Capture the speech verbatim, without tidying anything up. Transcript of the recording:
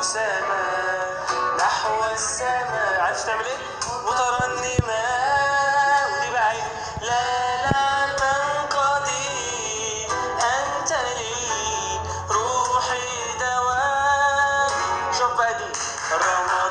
سما نحو السماء. عارف تعمل ايه؟ مترنمة ودي بعيد. لا لا تنقضي انت لي روحي دواء. شوف بقى دي الرماد